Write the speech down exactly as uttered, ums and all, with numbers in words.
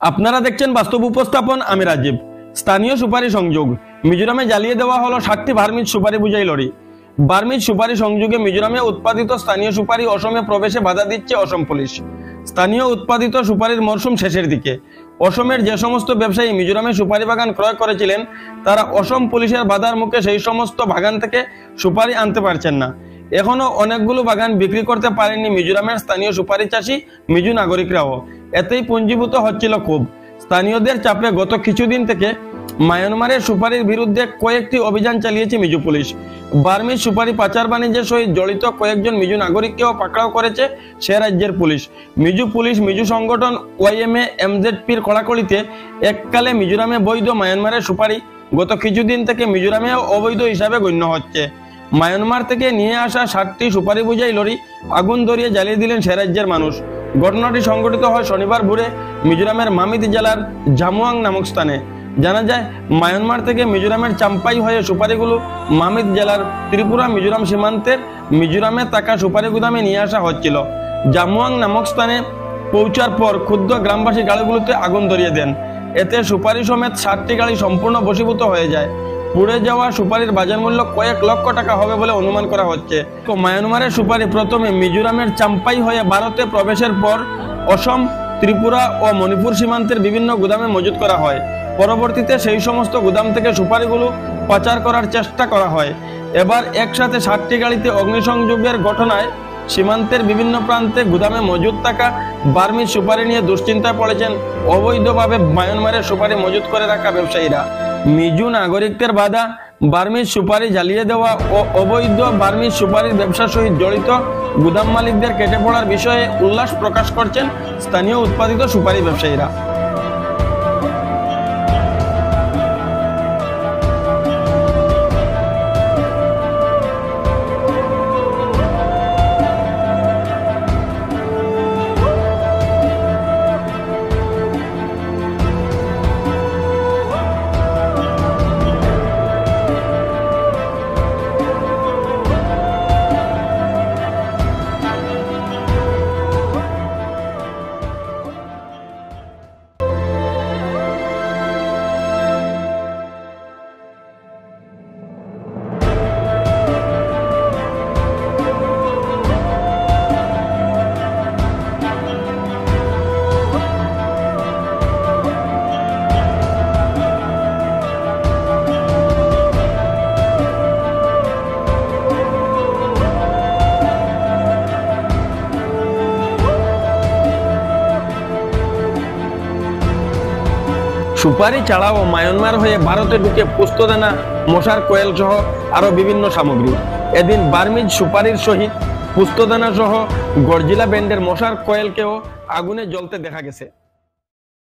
আপনারা দেখছেন বাস্তব উপস্থাপন, আমি রাজীব। স্থানীয় সুপারি সংযোগ। মিজোরামে জ্বালিয়ে দেওয়া হলো ষাটটি বার্মিজ সুপারি বোঝাই লরি। বার্মিজ সুপারি সংযোগে মিজোরামে উৎপাদিত স্থানীয় সুপারি অসমে প্রবেশে বাধা দিচ্ছে অসম পুলিশ। স্থানীয় উৎপাদিত সুপারির মরশুম শেষের দিকে অসমের যে সমস্ত ব্যবসায়ী মিজোরামে সুপারি বাগান ক্রয় করেছিলেন তারা অসম পুলিশের বাধার মুখে সেই সমস্ত বাগান থেকে সুপারি আনতে পারছেন না। এখনো অনেকগুলো বাগান বিক্রি করতে পারেননি মিজোরামের স্থানীয় সুপারি চাষী মিজো নাগরিকরাও। এতেই পুঞ্জীভূত হচ্ছিল ক্ষোভ। স্থানীয়দের চাপে গত কিছুদিন থেকে মায়ানমারের সুপারির বিরুদ্ধে কয়েকটি অভিযান চালিয়েছে মিজো পুলিশ। বার্মিজ সুপারি পাচার বাণিজ্যের সহিত জড়িত কয়েকজন মিজো নাগরিককেও পাকড়াও করেছে সে রাজ্যের পুলিশ। মিজো পুলিশ মিজো সংগঠন ওয়াইএমএ এমজেডপির কড়াকড়িতে এককালে মিজোরামে বৈধ মায়ানমারের সুপারি গত কিছুদিন থেকে মিজোরামেও অবৈধ হিসাবে গণ্য হচ্ছে। মায়ানমার থেকে নিয়ে আসা ষাটটি সুপারি বোঝাই লরি আগুন ধরিয়ে জ্বালিয়ে দিলেন সে রাজ্যের মানুষ। ঘটনাটি সংঘটিত হয় শনিবার ভোরে মিজোরামের মামিত জেলার জামুয়াং নামক স্থানে। জানা যায়, মায়ানমার থেকে মিজোরামের চাম্পাই হয়ে সুপারিগুলো মামিত জেলার ত্রিপুরা মিজোরাম সীমান্তের মিজোরামে থাকা সুপারি গুদামে নিয়ে আসা হচ্ছিল। জামুয়াং নামক স্থানে পৌঁছার পর ক্ষুদ্র গ্রামবাসী গাড়িগুলোতে আগুন ধরিয়ে দেন। এতে সুপারি সমেত ষাটটি গাড়ি সম্পূর্ণ বশীভূত হয়ে যায়। পুড়ে যাওয়া সুপারির বাজার মূল্য কয়েক লক্ষ টাকা হবে বলে অনুমান করা হচ্ছে। তো মায়ানমারের সুপারি প্রথমে মিজোরামের চাম্পাই হয়ে ভারতে প্রবেশের পর অসম, ত্রিপুরা ও মণিপুর সীমান্তের বিভিন্ন গুদামে মজুত করা হয়। পরবর্তীতে সেই সমস্ত গুদাম থেকে সুপারিগুলো পাচার করার চেষ্টা করা হয়। এবার একসাথে ষাটটি গাড়িতে অগ্নিসংযোগের ঘটনায় সীমান্তের বিভিন্ন প্রান্তে গুদামে মজুদ থাকা বার্মিজ সুপারি নিয়ে দুশ্চিন্তায় পড়েছেন অবৈধভাবে মায়ানমারের সুপারি মজুত করে রাখা ব্যবসায়ীরা। মিজো নাগরিকদের বাধা, বার্মিজ সুপারি জ্বালিয়ে দেওয়া ও অবৈধ বার্মিজ সুপারির ব্যবসার সহিত জড়িত গুদাম মালিকদের কেটে পড়ার বিষয়ে উল্লাস প্রকাশ করছেন স্থানীয় উৎপাদিত সুপারি ব্যবসায়ীরা। সুপারি ছাড়াও মায়ানমার হয়ে ভারতে ঢুকে পোস্তদানা, মশার কোয়েল সহ আরো বিভিন্ন সামগ্রী। এদিন বার্মিজ সুপারির সহিত পোস্তদানা সহ গর্জিলা ব্যান্ডের মশার কোয়েলকেও আগুনে জ্বলতে দেখা গেছে।